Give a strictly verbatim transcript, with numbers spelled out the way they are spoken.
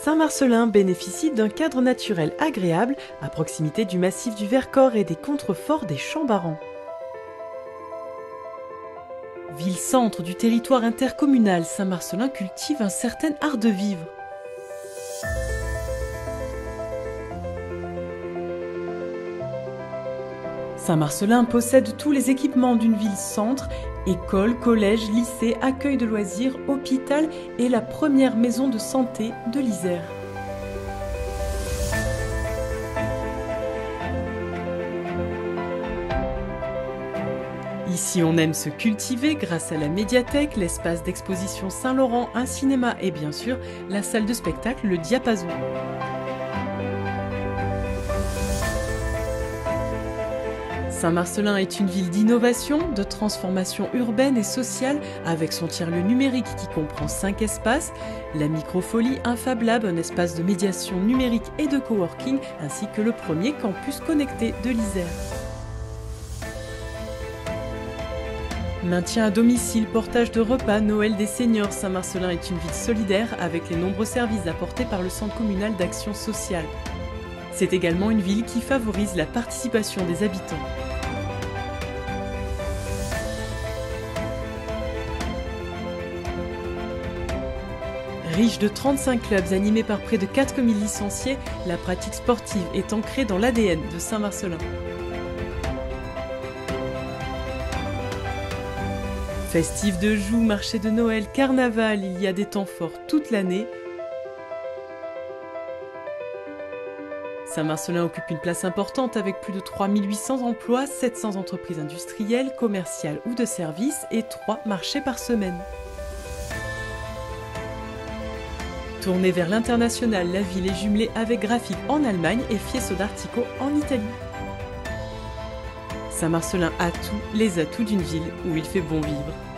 Saint-Marcellin bénéficie d'un cadre naturel agréable à proximité du massif du Vercors et des contreforts des Champs-Barans. Ville-centre du territoire intercommunal, Saint-Marcellin cultive un certain art de vivre. Saint-Marcellin possède tous les équipements d'une ville-centre, école, collège, lycée, accueil de loisirs, hôpital et la première maison de santé de l'Isère. Ici, on aime se cultiver grâce à la médiathèque, l'espace d'exposition Saint-Laurent, un cinéma et bien sûr la salle de spectacle Le Diapason. Saint-Marcellin est une ville d'innovation, de transformation urbaine et sociale avec son tiers-lieu numérique qui comprend cinq espaces, la Microfolie, un Fab Lab, un espace de médiation numérique et de coworking, ainsi que le premier campus connecté de l'Isère. Maintien à domicile, portage de repas, Noël des seniors, Saint-Marcellin est une ville solidaire avec les nombreux services apportés par le Centre communal d'action sociale. C'est également une ville qui favorise la participation des habitants. Riche de trente-cinq clubs animés par près de quatre mille licenciés, la pratique sportive est ancrée dans l'A D N de Saint-Marcellin. Festifs de joues, marché de Noël, carnaval, il y a des temps forts toute l'année. Saint-Marcellin occupe une place importante avec plus de trois mille huit cents emplois, sept cents entreprises industrielles, commerciales ou de services et trois marchés par semaine. Tournée vers l'international, la ville est jumelée avec Graphique en Allemagne et Fieso d'Artico en Italie. Saint-Marcellin a tous les atouts d'une ville où il fait bon vivre.